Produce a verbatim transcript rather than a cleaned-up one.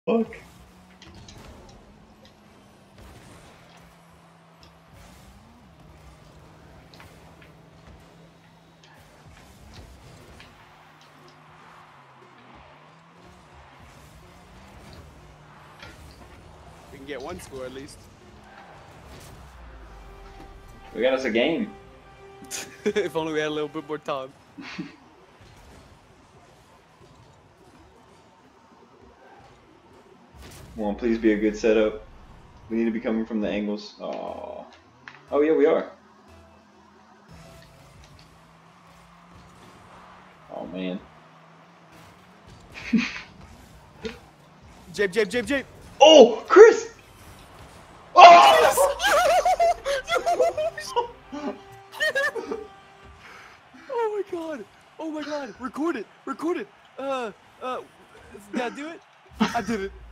Fuck. We can get one score at least. We got us a game. If only we had a little bit more time. Come on, please be a good setup. We need to be coming from the angles. Oh. Oh yeah, we are. Oh man. Jape, Jape, Jape, Jape. Oh, Chris! Oh! Oh my god! Oh my god! Record it! Record it! Uh, uh, did I do it? I did it.